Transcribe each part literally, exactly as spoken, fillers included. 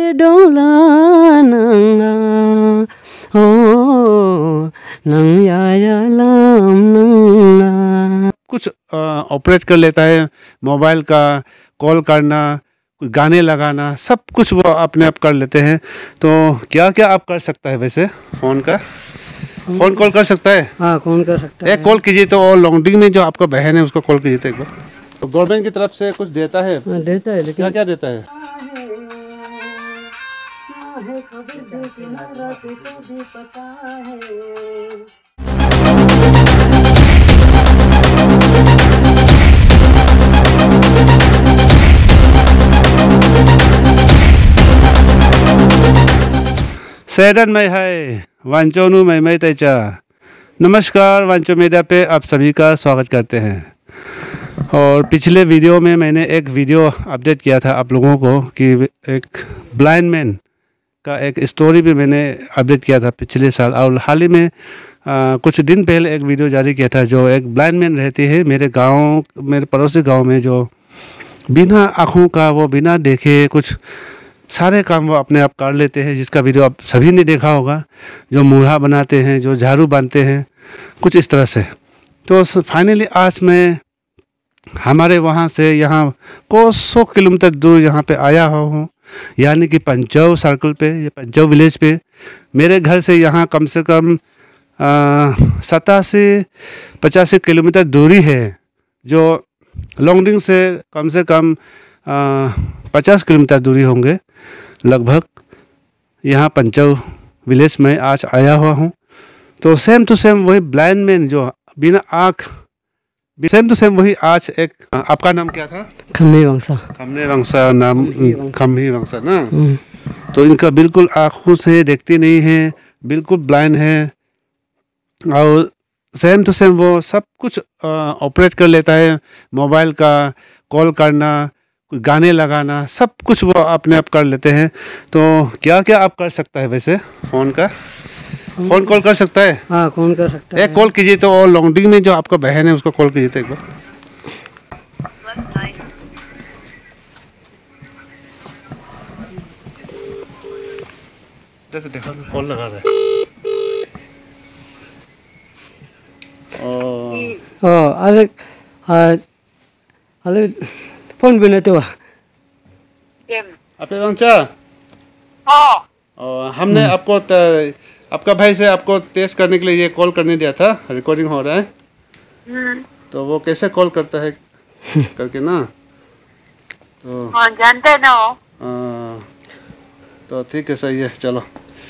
dola nanga oh nang ya ya lam nanga। कुछ operate कर लेता है, मोबाइल का कॉल करना, कुछ गाने लगाना, सब कुछ वो अपने आप कर लेते हैं। तो क्या क्या आप कर सकता है वैसे फ़ोन का? फ़ोन कॉल कर सकता है? हाँ कौन कर सकता है। एक कॉल कीजिए तो, और लॉन्गडिंग में जो आपका बहन है उसको कॉल कीजिए तो एक बार। तो गवर्नमेंट की तरफ से कुछ देता है? हाँ, देता है, लेकिन क्या क्या देता है? सैडन में है वांचोनु में मैं तेचा। नमस्कार, वांचो मीडिया पे आप सभी का स्वागत करते हैं। और पिछले वीडियो में मैंने एक वीडियो अपडेट किया था आप लोगों को कि एक ब्लाइंड मैन का एक स्टोरी भी मैंने अपडेट किया था पिछले साल। और हाल ही में आ, कुछ दिन पहले एक वीडियो जारी किया था, जो एक ब्लाइंड मैन रहती है मेरे गांव, मेरे पड़ोसी गांव में, जो बिना आँखों का, वो बिना देखे कुछ सारे काम वो अपने आप कर लेते हैं, जिसका वीडियो आप सभी ने देखा होगा। जो मूढ़ा बनाते हैं, जो झाड़ू बांधते हैं, कुछ इस तरह से। तो फाइनली आज मैं हमारे वहाँ से यहाँ कोसों किलोमीटर दूर यहाँ पे आया हूँ, यानी कि पंचव सर्कल पे, ये पंचव विलेज पे। मेरे घर से यहाँ कम से कम सतासी पचासी किलोमीटर दूरी है, जो लॉन्गडिंग से कम से कम पचास किलोमीटर दूरी होंगे लगभग। यहाँ पंचव विलेज में आज आया हुआ हूँ। तो सेम टू सेम वही ब्लाइंड मैन जो बिना आँख, सेम टू सेम वही आज एक। आपका नाम क्या था? खम्मे वंशा। खम्मे वंशा नाम, खम्मी वंशा ना। तो इनका बिल्कुल आँखों से देखती नहीं है, बिल्कुल ब्लाइंड है। और सेम टू सेम वो सब कुछ ऑपरेट कर लेता है, मोबाइल का कॉल करना, कुछ गाने लगाना, सब कुछ वो अपने आप कर लेते हैं। तो क्या क्या आप कर सकता है वैसे फ़ोन का? फ़ोन कॉल कर सकता है? हाँ कौन कर सकता है। एक कॉल कीजिए तो, और लॉन्गडिंग में जो आपका बहन है उसको कॉल कीजिए तो एक बार। जैसे देखो कॉल लगा रहा है। ओ अरे अरे फोन भी नहीं तो आपे वंशा, और हमने आपको त, आपका भाई से आपको टेस्ट करने के लिए ये कॉल करने दिया था, रिकॉर्डिंग हो रहा है। तो वो कैसे कॉल करता है करके ना, तो जानते ना हो। आ, तो ठीक है, सही है, चलो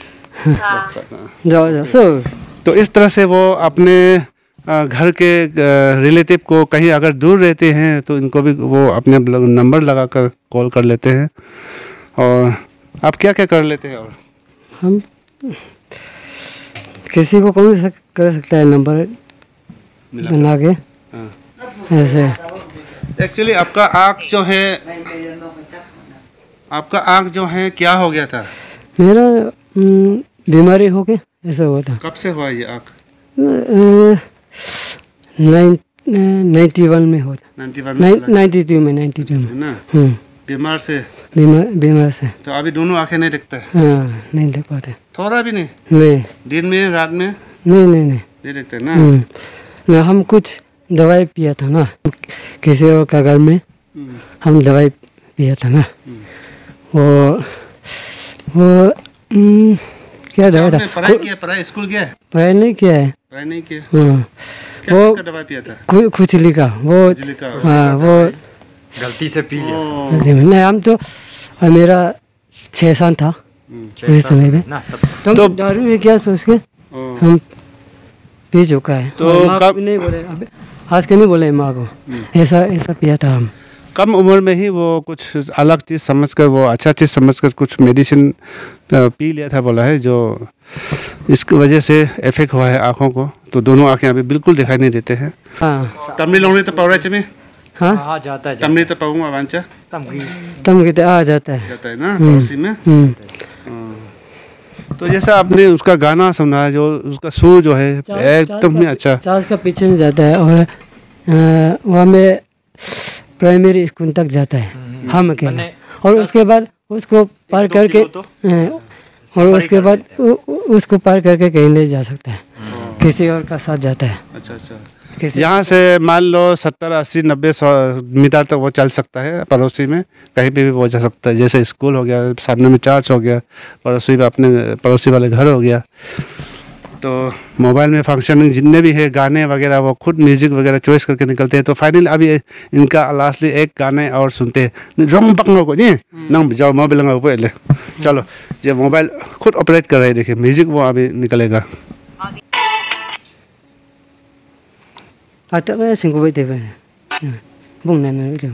जाओ जाओ सो। तो इस तरह से वो अपने घर के रिलेटिव को, कहीं अगर दूर रहते हैं तो इनको भी वो अपने नंबर लगाकर कॉल कर लेते हैं। और आप क्या क्या कर लेते हैं? और हम किसी को कौन सा कर सकता है नंबर बना के ऐसे। एक्चुअली आपका आँख जो है, आपका आँख जो है क्या हो गया था? मेरा बीमारी हो गया, ऐसा हुआ था। कब से हुआ ये आँख? नाइन्टी वन में हो था। नाइन्टी वन में? नाइन्टी टू में, नाइन्टी टू में ना। बीमार से? बीमार बीमार से। तो अभी दोनों आँखें नहीं दिखता है? हाँ नहीं देख पाते। थोड़ा भी नहीं? नहीं। दिन में, रात में? नहीं नहीं नहीं नहीं दिखते ना। ना हम कुछ दवाई पिया था ना, किसी और का घर में हम दवाई पिया था ना, वो वो न, क्या दवाई था? पढ़ाई किया? पढ़ाई स्कूल गया है? पढ़ाई नहीं किया है। पढ़ाई नहीं किया? हाँ क्या चीज़ का दवाई पिया था? खु, खुजली का वो। खुजली का? हाँ वो गलती से पी लिया था। नहीं, हम तो मेरा छः साल था उसी समय में, तो, तो दारू है क्या सोच के हम पी चुका है। तो कब नहीं बोले, आज के नहीं बोले माँ को, ऐसा ऐसा पिया था हम। कम उम्र में ही वो कुछ अलग चीज़ समझकर, वो अच्छा चीज़ समझकर कुछ मेडिसिन पी लिया था बोला है, जो इसकी वजह से इफेक्ट हुआ है आँखों को। तो दोनों आँखें अभी बिल्कुल दिखाई नहीं देते हैं। हाँ तमिल लोग तो पौरा में हाँ आ जाता है, तमिल तो पाऊंगा वांचा तम कहते आ जाता है, जाता है ना पड़ोसी में। तो जैसा आपने उसका गाना सुना, जो उसका सुर जो है एकदम ही अच्छा, चार्ज का पीछे में जाता है और वहाँ में प्राइमरी स्कूल तक जाता है हम अकेले, और उसके बाद उसको पार दो करके किलो तो? हाँ, और उसके बाद उ- उ- उसको पार करके कहीं नहीं जा सकता है, किसी और का साथ जाता है। अच्छा अच्छा। किसी यहाँ से मान लो सत्तर अस्सी नब्बे सौ मीटर तक वो चल सकता है, पड़ोसी में कहीं पे भी वो जा सकता है। जैसे स्कूल हो गया, सामने में चर्च हो गया, पड़ोसी में अपने पड़ोसी वाले घर हो गया। तो मोबाइल में फंक्शनिंग जितने भी है गाने वगैरह वो खुद म्यूजिक वगैरह चॉइस करके निकलते हैं। तो फाइनली अभी इनका लास्टली एक गाने और सुनते हैं। रंग पकड़ो को नहीं नंग जाओ मोबाइल लगा ऊपर ले चलो, जो मोबाइल खुद ऑपरेट कर रहे हैं, देखिए म्यूजिक वो अभी निकलेगा। आता है सिंगो बैठे पे बुंगना नहीं बैठे।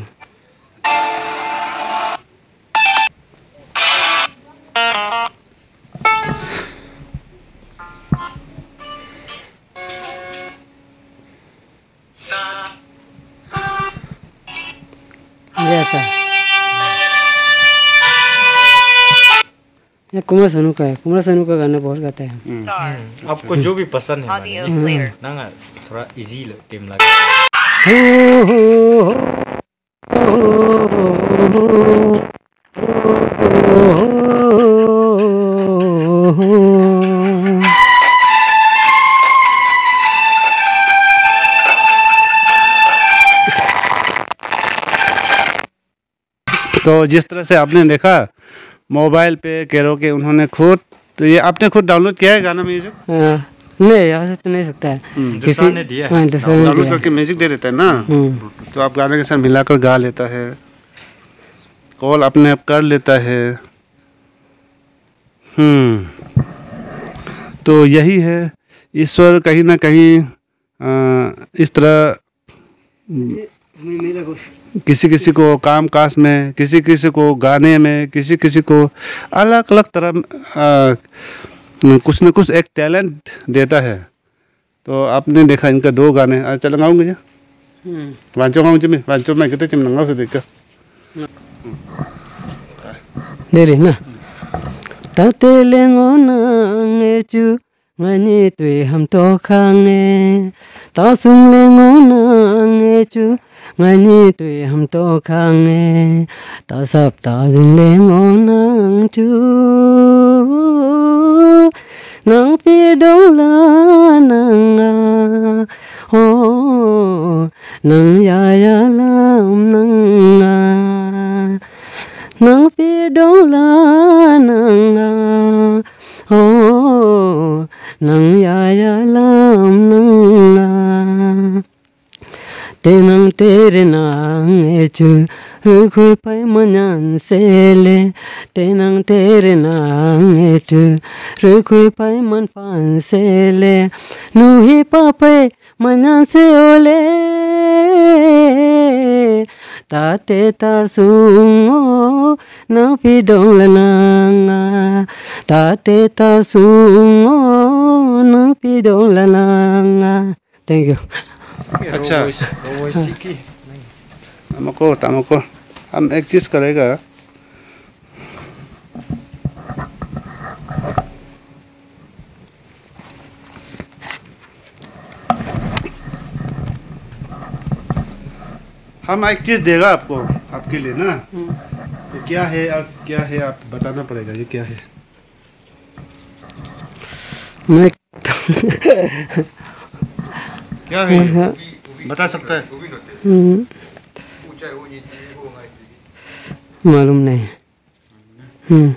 ये अच्छा ये कुमार सानू का है। कुमार सानू का गाना बहुत गाता है। आपको जो भी पसंद है मानिए ना, थोड़ा इजी टीम लगे। हो हो तो जिस तरह से आपने देखा मोबाइल पे कैरो के उन्होंने खुद, तो ये आपने खुद डाउनलोड किया है गाना म्यूजिक? नहीं यहाँ से तो नहीं सकता है, दूसरा ने दिया है। हाँ, दूसरा ने डाउनलोड दिया है। करके म्यूजिक दे देता है ना, हम्म, तो आप गाने के साथ मिलाकर गा लेता है, कॉल अपने आप कर लेता है। हम्म तो यही है, ईश्वर कहीं ना कहीं आ, इस तरह किसी किसी को काम काज में, किसी किसी को गाने में, किसी किसी को अलग अलग तरह आ, कुछ न कुछ एक टैलेंट देता है। तो आपने देखा इनका दो गाने आज चल गाऊंगे जा वांचो गाऊं चिमी वांचो मैं कहते चिम नंगाओ से देखा दे रही ना ताते लेंगो नांगे चू ngani tui ham to khange ta sung lengo nange chu ngani tui ham to khange ta sap ta sung lengo nang chu nang pi dong la nang a ho nang ya ya lam nang a nang pi dong la nang a ho nang ya ya lam nang a tenang tere nang e chu khul pai manyan se le tenang tere nang e chu khul pai man fan se le nu hi pa pai manyan se ole ta te ta sung o na pi dong la nang ta te ta sung o na pi dong la nang. Thank you. अच्छा हमको हमको हम एक चीज़ करेगा, हम एक चीज़ देगा आपको, आपके लिए ना, तो क्या है और क्या है आप बताना पड़ेगा। ये क्या है? मैं क्या है ये? बता सकता है? मालूम नहीं। हम्म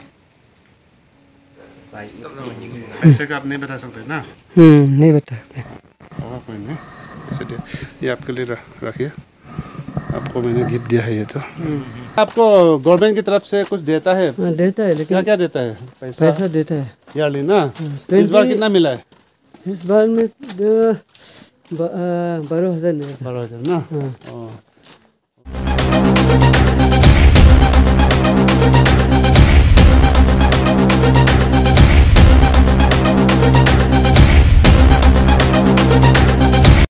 ऐसे का आप नहीं बता सकते ना? हम्म नहीं बता सकते। और कोई नहीं, ऐसे दिया। ये आपके लिए रखिए, आपको मैंने गिफ्ट दिया है ये। तो आपको गवर्नमेंट की तरफ से कुछ देता है? हाँ, देता है, लेकिन क्या क्या देता है? पैसा पैसा देता है ईयरली ना? तो इस बार कितना मिला है? इस बार में बारह हजार नहीं था। बारह हजार ना? हाँ। ओ।